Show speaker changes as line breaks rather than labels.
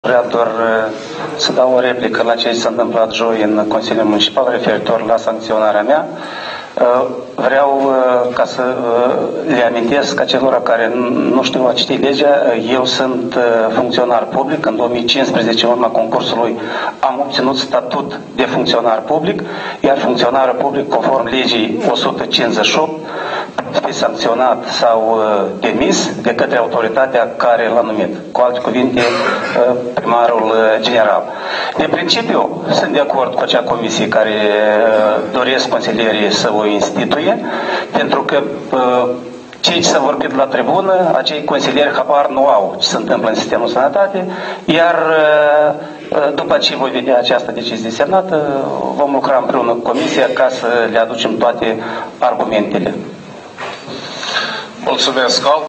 Vreau doar să dau o replică la ce s-a întâmplat joi în Consiliul Municipal referitor la sancționarea mea. Vreau ca să le amintesc acelora care nu știu a citi legea. Eu sunt funcționar public. În 2015, în urma concursului, am obținut statut de funcționar public, iar funcționarul public, conform legii 158, fi sancționat sau demis de către autoritatea care l-a numit. Cu alte cuvinte, primarul general. De principiu, sunt de acord cu acea comisie care doresc consilierii să o instituie, pentru că cei ce s-au vorbit la tribună, acei consilieri habar nu au ce se întâmplă în sistemul sănătate, iar după ce voi vedea această decizie semnată, vom lucra împreună cu comisia ca să le aducem toate argumentele.
Mulțumesc.